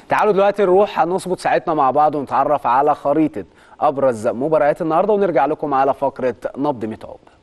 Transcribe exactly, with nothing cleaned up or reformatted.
تعالوا دلوقتي نروح نظبط ساعتنا مع بعض ونتعرف على خريطة أبرز مباريات النهاردة ونرجع لكم على فقرة نبض متعوب.